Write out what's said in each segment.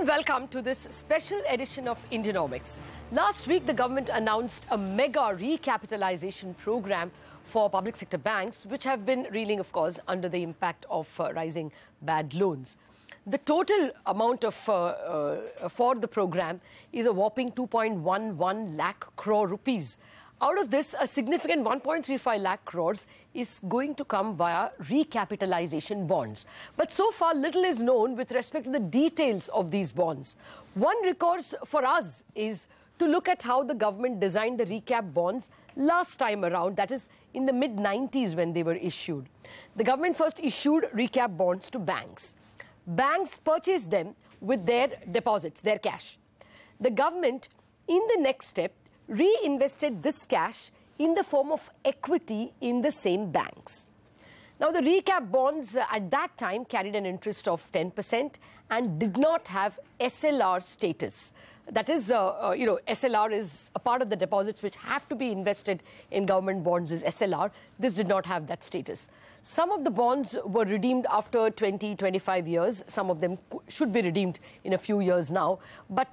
welcome to this special edition of Indianomics. Last week, the government announced a mega recapitalization program for public sector banks, which have been reeling, of course, under the impact of rising bad loans. The total amount of for the program is a whopping 2.11 lakh crore rupees. Out of this, a significant 1.35 lakh crores is going to come via recapitalization bonds. But so far, little is known with respect to the details of these bonds. One recourse for us is to look at how the government designed the recap bonds last time around, that is in the mid-90s when they were issued. The government first issued recap bonds to banks. Banks purchased them with their deposits, their cash. The government, in the next step, reinvested this cash in the form of equity in the same banks. Now, the recap bonds at that time carried an interest of 10% and did not have SLR status. That is, SLR is a part of the deposits which have to be invested in government bonds is SLR. This did not have that status. Some of the bonds were redeemed after 20, 25 years. Some of them should be redeemed in a few years now. But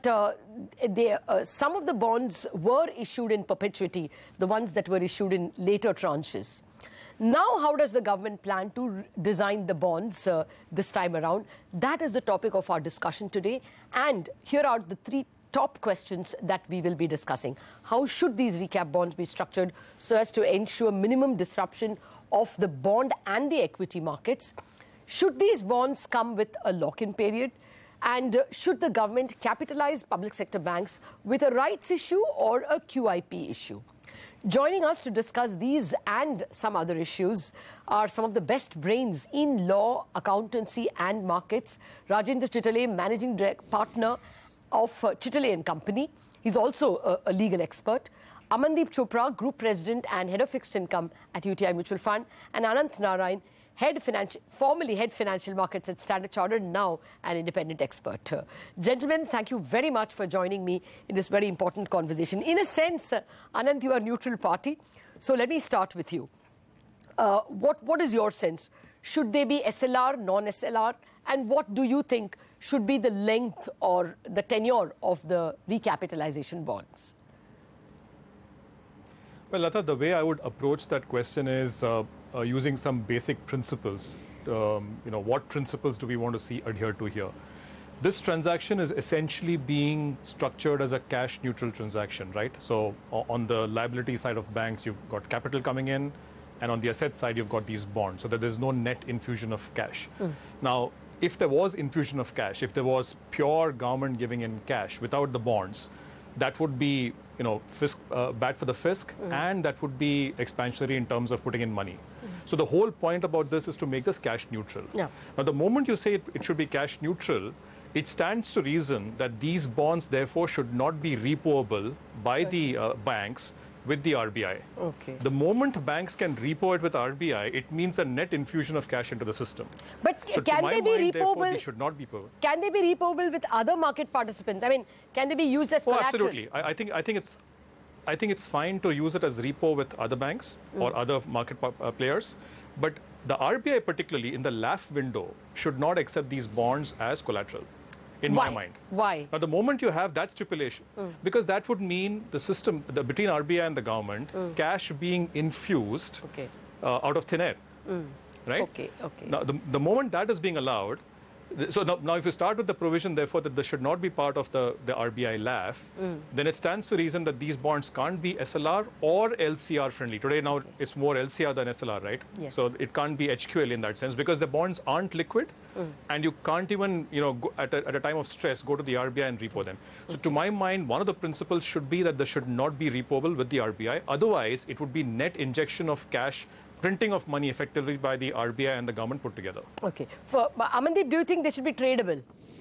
some of the bonds were issued in perpetuity, the ones that were issued in later tranches. Now, how does the government plan to design the bonds this time around? That is the topic of our discussion today. And here are the three top questions that we will be discussing. How should these recap bonds be structured so as to ensure minimum disruption of the bond and the equity markets? Should these bonds come with a lock-in period? And should the government capitalize public sector banks with a rights issue or a QIP issue? Joining us to discuss these and some other issues are some of the best brains in law, accountancy and markets. Rajendra Chitale, Managing Partner of Chitale & Company. He's also a legal expert. Amandeep Chopra, Group President and Head of Fixed Income at UTI Mutual Fund. And Anant Narayan, formerly Head Financial Markets at Standard Chartered, now an independent expert. Gentlemen, thank you very much for joining me in this very important conversation. In a sense, Anant, you are a neutral party. So let me start with you. What is your sense? Should they be SLR, non-SLR? And what do you think should be the length or the tenure of the recapitalization bonds? Well, Latha, the way I would approach that question is using some basic principles. What principles do we want to see adhered to here? This transaction is essentially being structured as a cash-neutral transaction, right? So on the liability side of banks, you've got capital coming in, and on the asset side, you've got these bonds, so that there's no net infusion of cash. Now, if there was infusion of cash, if there was pure government giving in cash without the bonds, that would be, bad for the fisc, and that would be expansionary in terms of putting in money. So the whole point about this is to make this cash neutral. Yeah. Now, the moment you say it should be cash neutral, it stands to reason that these bonds, therefore, should not be repoable by the banks with the RBI. Okay. The moment banks can repo it with RBI, it means a net infusion of cash into the system. But so can they be repoable? They should not be repoable. Can they be repoable with other market participants? I mean, can they be used as collateral? Absolutely. I think it's fine to use it as repo with other banks or other market players. But the RBI, particularly in the LAF window, should not accept these bonds as collateral. In my mind. Why? Now, the moment you have that stipulation, because that would mean the system between RBI and the government, cash being infused out of thin air, right? Okay. Now, the moment that is being allowed, so now if you start with the provision, therefore, that this should not be part of the RBI LAF, then it stands to reason that these bonds can't be SLR or LCR friendly. Today, now, it's more LCR than SLR, right? Yes. So it can't be HQL in that sense, because the bonds aren't liquid, and you can't even, go at a time of stress, go to the RBI and repo them. So to my mind, one of the principles should be that they should not be repoable with the RBI. Otherwise, it would be net injection of cash, printing of money effectively by the RBI and the government put together. Okay. For Amandeep, do you think they should be tradable?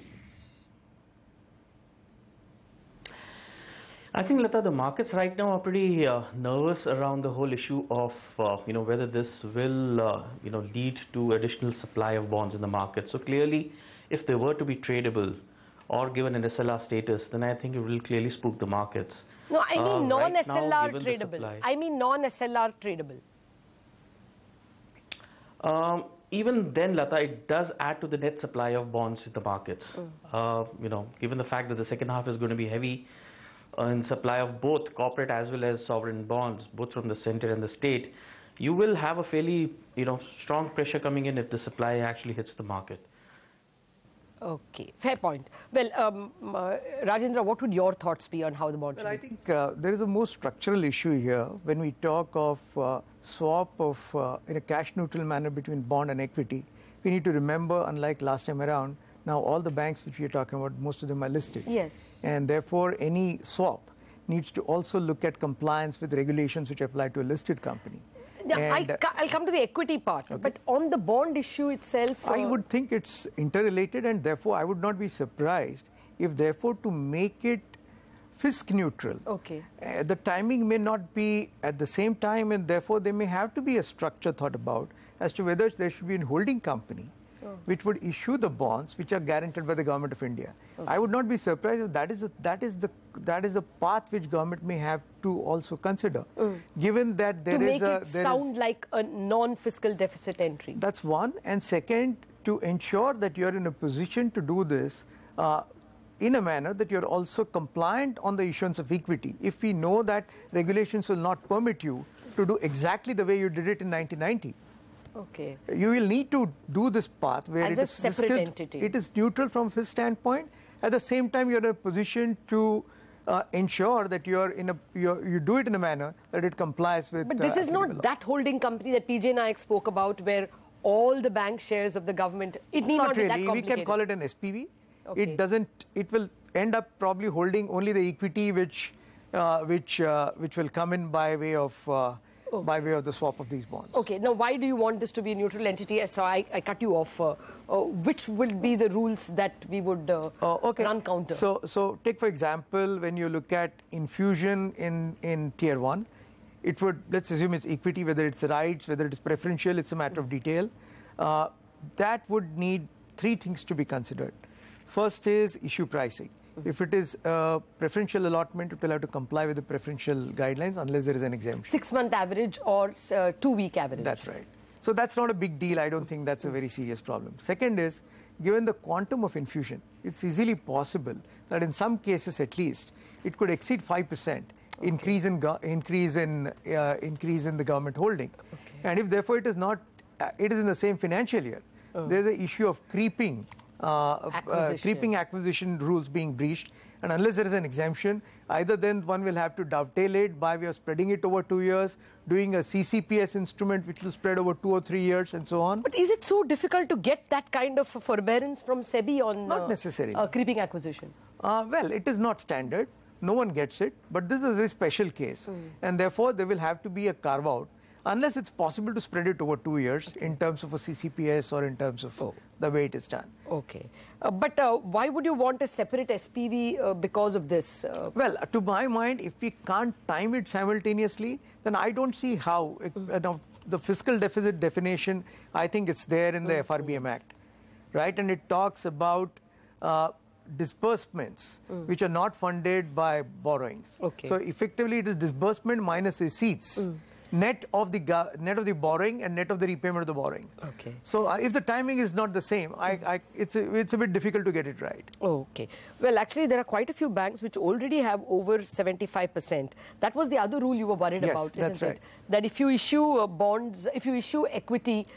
I think, Latha, the markets right now are pretty nervous around the whole issue of, whether this will, lead to additional supply of bonds in the market. So clearly, if they were to be tradable or given an SLR status, then I think it will clearly spook the markets. No, I mean non-SLR tradable. I mean non-SLR tradable. even then, Latha, it does add to the net supply of bonds in the markets. Given the fact that the second half is going to be heavy in supply of both corporate as well as sovereign bonds, both from the center and the state, you will have a fairly, strong pressure coming in if the supply actually hits the market. Okay, fair point. Well, Rajendra, what would your thoughts be on how the bond should be? I think there is a more structural issue here when we talk of swap of in a cash neutral manner between bond and equity. We need to remember, unlike last time around, now all the banks which we are talking about, most of them are listed. Yes. And therefore, any swap needs to also look at compliance with regulations which apply to a listed company. I'll come to the equity part, okay. But on the bond issue itself... I would think it's interrelated, and therefore I would not be surprised if therefore to make it fisc neutral, okay. The timing may not be at the same time, and therefore there may have to be a structure thought about as to whether there should be a holding company which would issue the bonds which are guaranteed by the Government of India. Okay. I would not be surprised if that is the path which government may have to also consider, given that there is a... To make it sound like a non-fiscal deficit entry. That's one. And second, to ensure that you're in a position to do this in a manner that you're also compliant on the issuance of equity. If we know that regulations will not permit you to do exactly the way you did it in 1990, okay. you will need to do this path where it is a separate entity. It is neutral from his standpoint. At the same time, you're in a position to ensure that you do it in a manner that it complies with. But this is not that holding company that PJ Nayak spoke about, where all the bank shares of the government. It need not be that complicated. We can call it an SPV. Okay. It doesn't. It will end up probably holding only the equity which will come in by way of. By way of the swap of these bonds. Okay. Now, why do you want this to be a neutral entity? So I cut you off. Which will be the rules that we would run counter? So take, for example, when you look at infusion in Tier 1, it would, let's assume it's equity, whether it's rights, whether it's preferential, it's a matter of detail. That would need three things to be considered. First is issue pricing. If it is a preferential allotment, it will have to comply with the preferential guidelines unless there is an exemption. 6-month average or 2-week average. That's right. So that's not a big deal. I don't think that's a very serious problem. Second is, given the quantum of infusion, it's easily possible that in some cases at least, it could exceed 5% increase in the government holding. Okay. And if therefore it is not, it is in the same financial year, there's the issue of creeping acquisition rules being breached, and unless there is an exemption, either then one will have to dovetail it by way of spreading it over 2 years, doing a CCPS instrument which will spread over 2 or 3 years, and so on. But is it so difficult to get that kind of forbearance from SEBI on not necessarily creeping acquisition? Well, it is not standard. No one gets it, but this is a very special case, and therefore there will have to be a carve out. Unless it's possible to spread it over 2 years in terms of a CCPS or in terms of the way it is done. Okay. But why would you want a separate SPV because of this? Well, to my mind, if we can't time it simultaneously, then I don't see how. The fiscal deficit definition, I think it's there in the FRBM Act, right? And it talks about disbursements which are not funded by borrowings. Okay. So effectively, it is disbursement minus receipts. Net of the borrowing and net of the repayment of the borrowing. Okay. So if the timing is not the same, it's a bit difficult to get it right. Okay. Well, actually, there are quite a few banks which already have over 75%. That was the other rule you were worried about, isn't it? That if you issue bonds, if you issue equity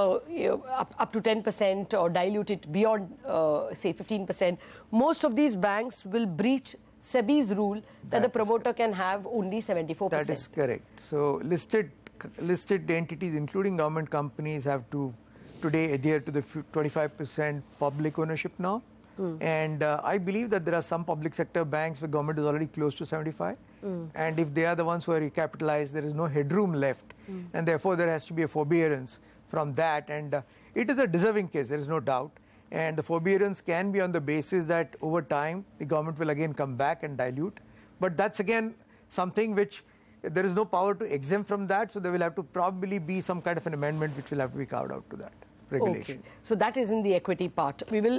up to 10% or dilute it beyond, say, 15%, most of these banks will breach SEBI's rule that the promoter can have only 74%. That is correct. So listed entities, including government companies, have to today adhere to the 25% public ownership now. And I believe that there are some public sector banks where government is already close to 75. And if they are the ones who are recapitalized, there is no headroom left. And therefore, there has to be a forbearance from that. And it is a deserving case, there is no doubt. And the forbearance can be on the basis that over time, the government will again come back and dilute. But that's again something which there is no power to exempt from that. So there will have to probably be some kind of an amendment which will have to be carved out to that regulation. Okay. So that is in the equity part. We will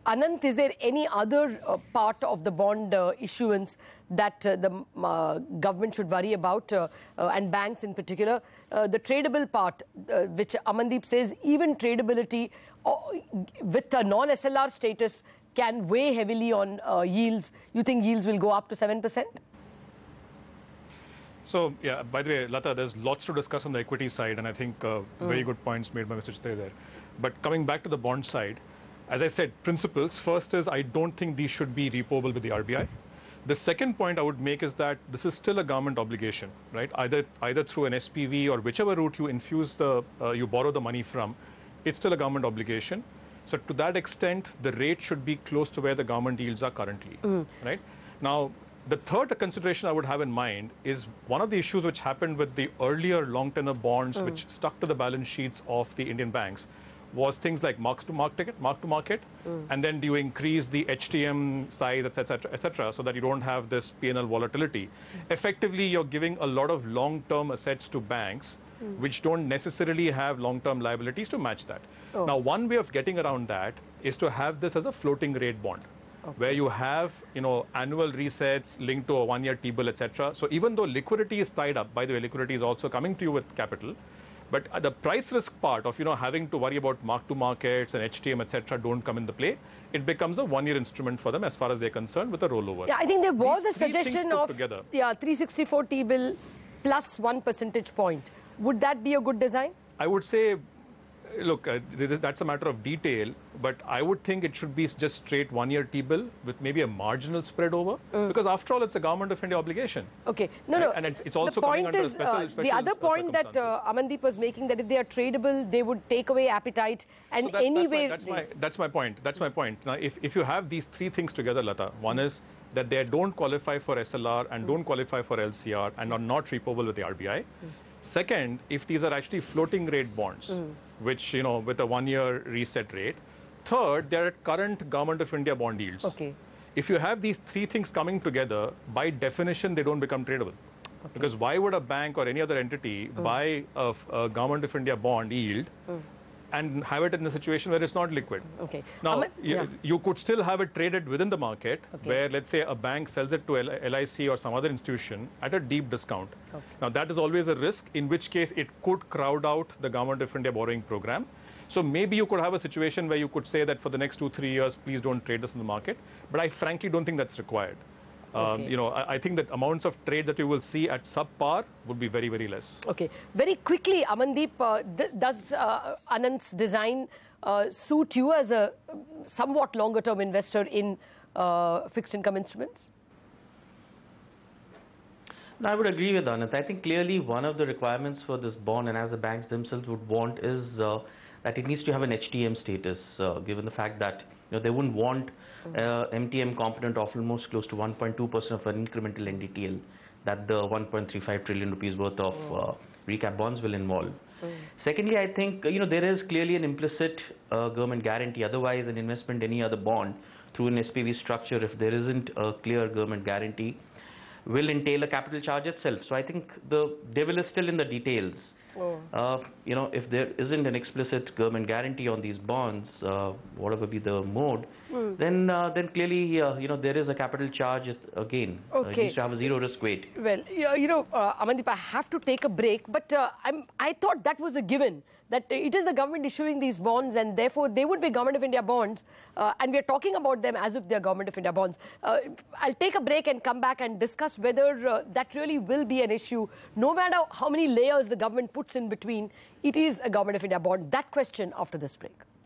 Anant, is there any other part of the bond issuance that the government should worry about, and banks in particular? The tradable part, which Amandeep says even tradability with a non-SLR status can weigh heavily on yields. You think yields will go up to 7%? So, yeah, by the way, Latha, there's lots to discuss on the equity side, and I think very good points made by Mr. Chitay there. But coming back to the bond side, as I said, principles. First is I don't think these should be repoable with the RBI. The second point I would make is that this is still a government obligation, right? Either through an SPV or whichever route you infuse you borrow the money from, it's still a government obligation. So to that extent, the rate should be close to where the government yields are currently, right? Now, the third consideration I would have in mind is one of the issues which happened with the earlier long tenor bonds which stuck to the balance sheets of the Indian banks was things like mark to market, and then do you increase the HTM size, etc., so that you don't have this P&L volatility. Effectively, you're giving a lot of long-term assets to banks which don't necessarily have long-term liabilities to match that. Now, one way of getting around that is to have this as a floating rate bond, where you have, annual resets linked to a one-year T-bill, etc. So even though liquidity is tied up, by the way, liquidity is also coming to you with capital, but the price risk part of, having to worry about mark-to-markets and HTM, etc., don't come into play. It becomes a one-year instrument for them as far as they're concerned with a rollover. Yeah, I think there was a suggestion of 364 T-bill plus 1 percentage point. Would that be a good design? I would say, look, that's a matter of detail, but I would think it should be just straight one-year T-bill with maybe a marginal spread over, because after all, it's a Government of India obligation. Okay, no. And it's also coming under special the other point that Amandeep was making, that if they are tradable, they would take away appetite, and so anyway... That's my point. Now, if you have these three things together, Latha, one is that they don't qualify for SLR and don't qualify for LCR and are not repoable with the RBI. Second, if these are actually floating rate bonds, which, with a one-year reset rate. Third, they're at current Government of India bond yields. Okay. If you have these three things coming together, by definition, they don't become tradable. Okay. Because why would a bank or any other entity buy a Government of India bond yield and have it in a situation where it's not liquid? Okay. Now, you could still have it traded within the market, where, let's say, a bank sells it to LIC or some other institution at a deep discount. Okay. Now, that is always a risk, in which case it could crowd out the Government of India borrowing program. So maybe you could have a situation where you could say that for the next 2-3 years, please don't trade this in the market. But I frankly don't think that's required. I think that amounts of trade that you will see at subpar would be very, very less. Okay. Very quickly, Amandeep, does Anant's design suit you as a somewhat longer-term investor in fixed income instruments? No, I would agree with Anant. I think clearly one of the requirements for this bond, and as the banks themselves would want, is that it needs to have an HTM status, given the fact that they wouldn't want MTM component of almost close to 1.2% of an incremental NDTL that the 1.35 trillion rupees worth of recap bonds will involve. Secondly, I think there is clearly an implicit government guarantee. Otherwise, an investment, any other bond through an SPV structure, if there isn't a clear government guarantee, will entail a capital charge itself. So I think the devil is still in the details. If there isn't an explicit government guarantee on these bonds, whatever be the mode, then clearly there is a capital charge again. It needs to have a zero risk weight. Well, Amandeep, I have to take a break, but I thought that was a given, that it is the government issuing these bonds, and therefore they would be Government of India bonds, and we are talking about them as if they are Government of India bonds. I'll take a break and come back and discuss whether that really will be an issue. No matter how many layers the government puts in between, it is a Government of India bond. That question after this break.